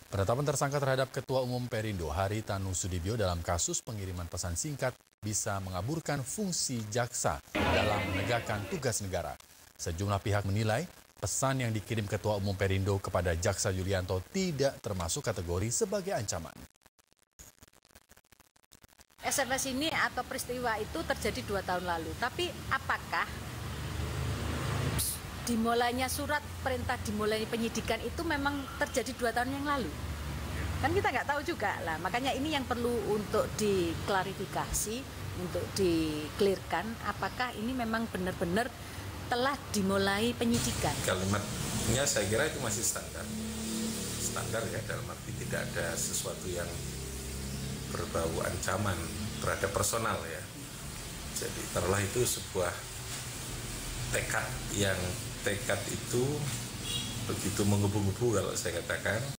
Penetapan tersangka terhadap Ketua Umum Perindo Haritanu Sudibyo dalam kasus pengiriman pesan singkat bisa mengaburkan fungsi jaksa dalam menegakkan tugas negara. Sejumlah pihak menilai pesan yang dikirim Ketua Umum Perindo kepada Jaksa Yulianto tidak termasuk kategori sebagai ancaman. SMS ini atau peristiwa itu terjadi 2 tahun lalu, tapi apakah dimulainya surat perintah dimulainya penyidikan itu memang terjadi 2 tahun yang lalu? Kan kita nggak tahu juga lah, makanya ini yang perlu untuk diklarifikasi, untuk diklirkan apakah ini memang benar-benar telah dimulai penyidikan. Kalimatnya saya kira itu masih standar ya, dalam arti tidak ada sesuatu yang berbau ancaman terhadap personal ya. Jadi taruhlah itu sebuah tekad itu begitu menggebu-gebu kalau saya katakan.